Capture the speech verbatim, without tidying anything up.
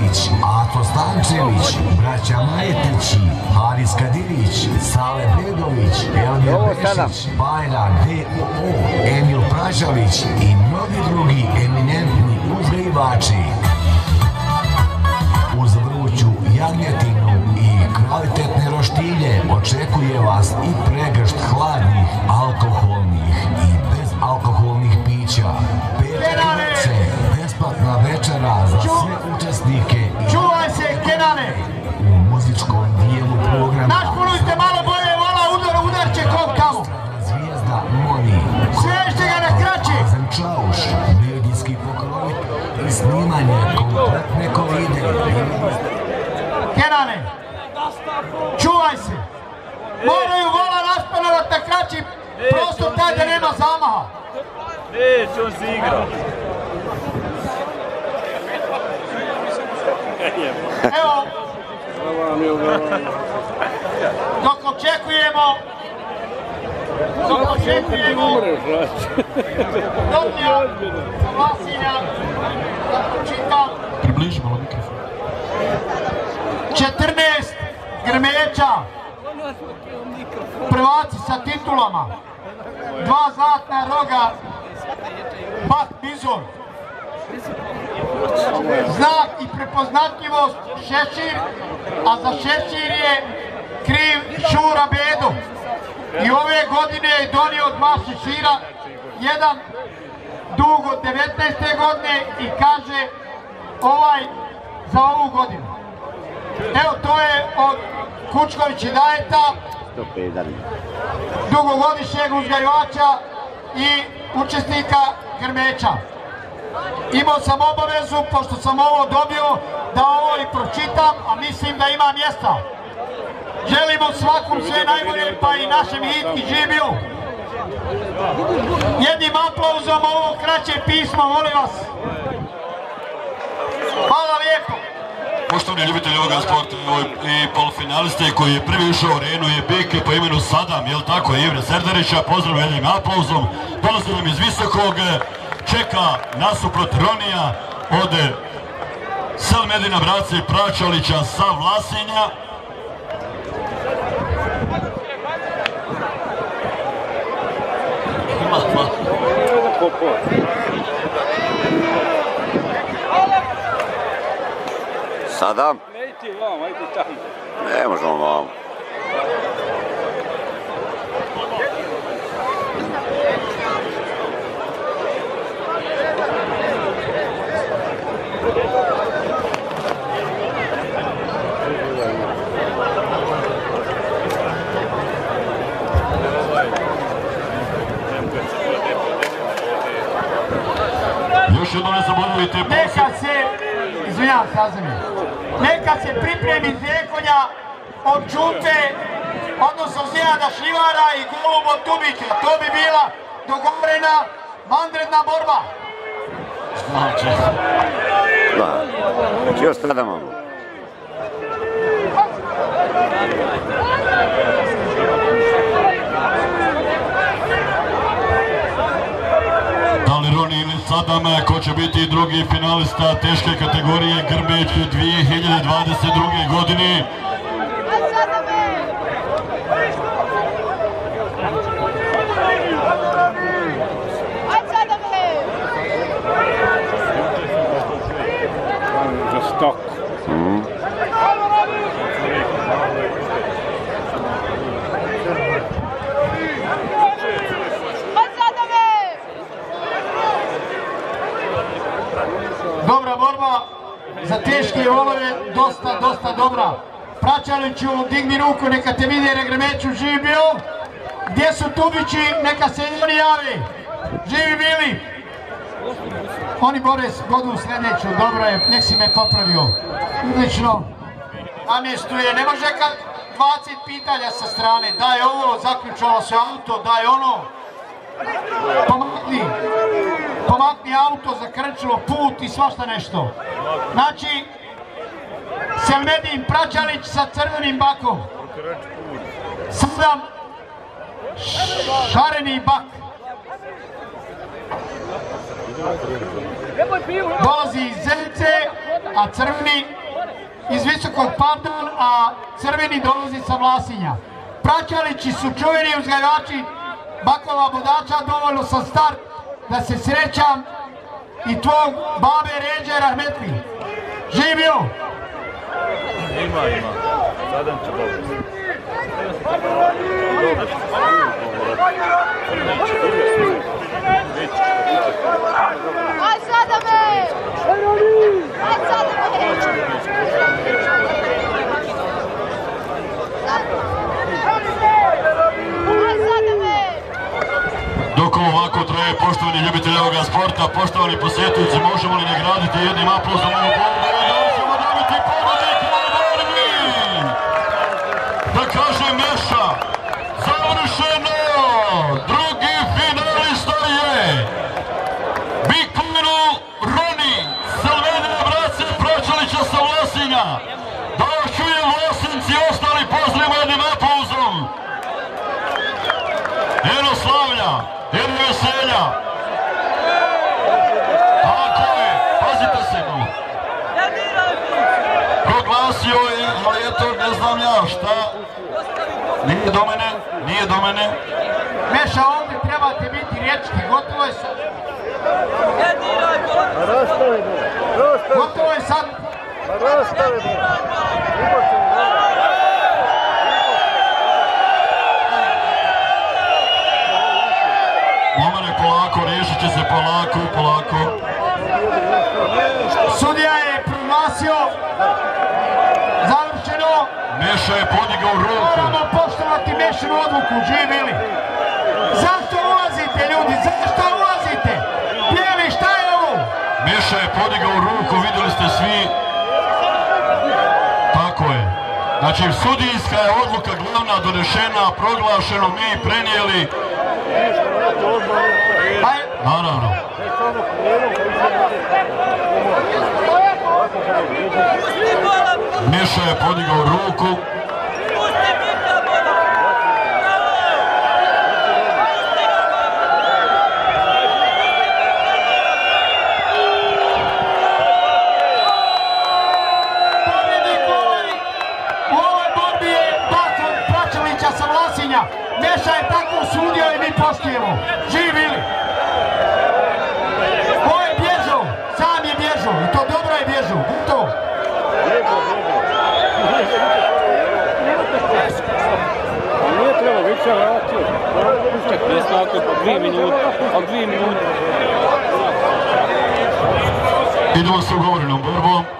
Ivanović, Ato Stančević, braća Majetići, Haris Kadirić, Sale Begović, Elmir Bešić, Bajran, D O O, Emil Pražalić i mnogi drugi eminentni uzgajivači. Uz vruću jagnjetinu i kvalitetne roštilje očekuje vas i pregršt hladnih, alkoholnih i bezalkoholnih pića. Petak i besplatna večera za sve učesnike i čuvaj se, Kenane! U muzičkom dijelu programa našpunujte malo bolje, vola udar, udarće kog tamo. Zvijezda Moni, svežite ga na kraće. Azen Čauš, medijski pokrovit i snimanje kompletne koride. Kenane, čuvaj se! Moraju vola raspanovat na kraći prostor taj da nema zamaha. Neće, on se igra. Evo, dok očekujemo, dok očekujemo Dobnija Vlasinja da pročita približi malo mikrofon. četrnaest grmeća, prvaci sa titulama, dva zlatna roga, Bak Bizon, znak i prepoznatljivost šešir, a za šešir je kriv Šura Bedo. I ove godine je donio dva šešira, jedan dug od devetnaeste godine i kaže ovaj za ovu godinu. Evo to je od Kučković i Dajeta, dugogodišnjeg uzgajivača i učesnika grmeća. Imao sam obavezu, pošto sam ovo dobio, da ovo i pročitam, a mislim da ima mjesta. Želimo svakom sve najbolje, pa i našem hitki živiju. Jednim aplauzom ovo kraće pismo, molim vas. Hvala lijepo. Poštovani ljubitelji ovoga sporta i polufinaliste koji je prvi ušao u arenu je Beke po imenu Sadam, jel tako, Ivre Serdarića, pozdravljam jednim aplauzom. Dolazi nam iz Visokog, čeka nasuprot Ronija od Selmedina Brace i Pračalića sa Vlasinja. Sadam? Ne iti vam, ajde tamo. Ne možemo vam. Još jedno ne zaboravite. Neka se, izvinjam se Azemir, neka se pripremi Zekonja od Čupe, odnosno Zijada Šivara i golub od Dubike. To bi bila dogovorena vanredna borba. Znači. Da. Čio stradamo? Da li Roni ili Sadam, ko će biti drugi finalista teške kategorije Grmeć dvije hiljade dvadeset druge. godine? Stok. Dobra borba za teške volove, dosta, dosta dobra. Pračaliću, digni ruku, neka te vidi Grmeću, živi bio. Gdje su Tubići, neka se oni javi. Živi bili. Oni bore godu sljedeću, dobro je, nek si me popravio. Odlično. Namjestuje, ne može kad dvadeset pitanja sa strane, daj ovo, zaključalo se auto, daj ono. Pomakni, pomakni auto, zakrčilo put i svašta nešto. Znači, Selmedin Pračalić sa crvenim bakom. Sadam šareni bak. Dolazi iz Zenice, a crveni iz Visokog Pardon, a crveni dolazi sa Vlasinja. Praćalići su čuveni uzgajivači Bakova Budača, dovoljno sam star da se srećam i tvog babe Ređe Rahmetli. Živio! Ima, ima. Sada će dobro. Aj sada me! Aj sada me! Aj sada me! Dok ovo ovako traje, poštovani ljubitelji ovoga sporta, poštovani posjetitelji, možemo li nagraditi jednim aplauzom ovu borbu i da li ćemo dobiti pobjednika u borbi? Da kaže Meša, završeno! Drugi finalista je Big Plinu Roni, Salvedine braće Praćalića sa Vlasinja. Da vas čujem Vlasinci, ostali pozdravimo jednim aplauzom. Eno slavlja, eno veselja. Tako je, pazite se malo. Proglasio je, ali eto, ne znam ja šta. Nije do mene, nije do mene. Meša, ovdje trebate biti riječki, gotovo je sad. Gotovo je sad. Momane, polako, riješit će se polako, polako. Sudija je proglasio završeno. Meša je podigao ruku. Moramo poštovati Mešinu odluku, živjeli. Zašto ulazite, ljudi? Zašto ulazite? Pjevi, šta je ovo? Meša je podigao ruku, vidjeli ste svi. Tako je. Znači, sudijska je odluka glavna donešena, proglašeno, mi prenijeli. Naravno. Meša je podigao ruku. U ovoj borbi je Bakov Praćalića sa Vlasinja. Meša je tako sudio i mi poštujemo. Živili! Ko je bježao? Sam je bježao. I to dobro je bježao. To. Nije treba, već se vratio. Ne skako po dvije minute, ali dvije minute. Idemo s ugovorenom borbom.